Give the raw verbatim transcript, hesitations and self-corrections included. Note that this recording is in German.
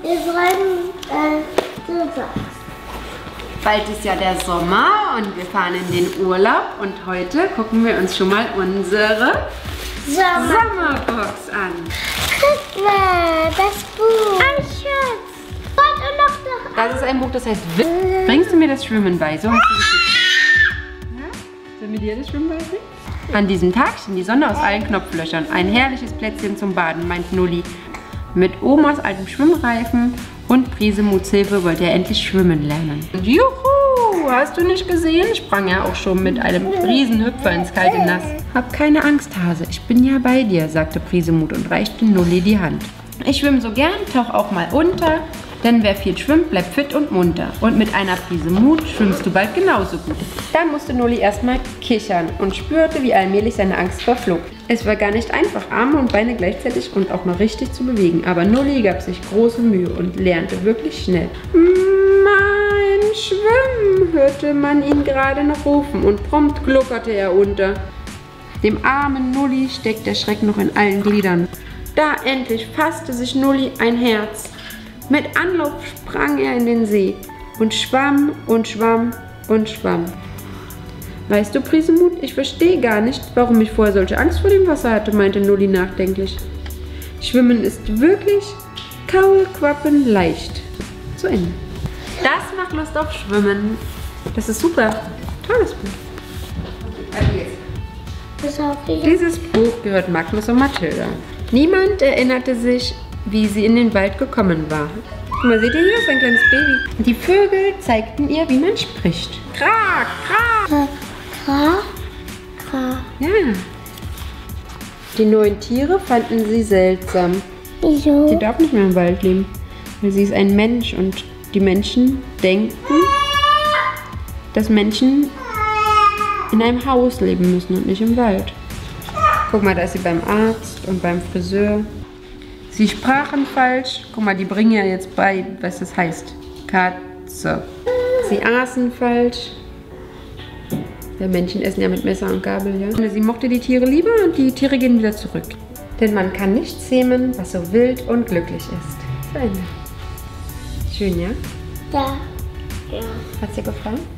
Wir wollen, äh, du sagst. Bald ist ja der Sommer und wir fahren in den Urlaub. Und heute gucken wir uns schon mal unsere Sommer. Sommerbox an. Guck mal, das Buch. Ein Schatz. Und noch noch. Das ist ein Buch, das heißt Schwimmen. Bringst du mir das Schwimmen bei? So hast du es. Ja? Sollen wir dir das Schwimmen beibringen? An diesem Tag schien die Sonne aus allen Knopflöchern. Ein herrliches Plätzchen zum Baden, meint Nulli. Mit Omas altem Schwimmreifen und Prise Muts Hilfe wollte er endlich schwimmen lernen. Und juhu, hast du nicht gesehen? Sprang er auch schon mit einem Riesenhüpfer ins kalte Nass. Hab keine Angst, Hase, ich bin ja bei dir, sagte Prisemut und reichte Nulli die Hand. Ich schwimme so gern, tauch auch mal unter, denn wer viel schwimmt, bleibt fit und munter. Und mit einer Prise Mut schwimmst du bald genauso gut. Dann musste Nulli erstmal kichern und spürte, wie allmählich seine Angst verflog. Es war gar nicht einfach, Arme und Beine gleichzeitig und auch noch richtig zu bewegen. Aber Nulli gab sich große Mühe und lernte wirklich schnell. Mein Schwimmen, hörte man ihn gerade noch rufen und prompt gluckerte er unter. Dem armen Nulli steckt der Schreck noch in allen Gliedern. Da endlich fasste sich Nulli ein Herz. Mit Anlauf sprang er in den See und schwamm und schwamm und schwamm. Weißt du, Prisemut, ich verstehe gar nicht, warum ich vorher solche Angst vor dem Wasser hatte, meinte Nulli nachdenklich. Schwimmen ist wirklich kaulquappen leicht. Zu Ende. Das macht Lust auf Schwimmen. Das ist super. Tolles Buch. Dieses Buch gehört Magnus und Mathilda. Niemand erinnerte sich, wie sie in den Wald gekommen war. Guck mal, seht ihr, hier ist ein kleines Baby. Die Vögel zeigten ihr, wie man spricht. Krak, krak. Kra, kra. Ja. Die neuen Tiere fanden sie seltsam. Wieso? Sie darf nicht mehr im Wald leben, weil sie ist ein Mensch und die Menschen denken, dass Menschen in einem Haus leben müssen und nicht im Wald. Guck mal, da ist sie beim Arzt und beim Friseur. Sie sprachen falsch. Guck mal, die bringen ja jetzt bei, was das heißt. Katze. Sie aßen falsch. Wir Menschen essen ja mit Messer und Gabel, ja. Sie mochte die Tiere lieber und die Tiere gehen wieder zurück. Denn man kann nicht zähmen, was so wild und glücklich ist. Zu Ende. Schön, ja? Ja. Ja. Hat's dir gefallen?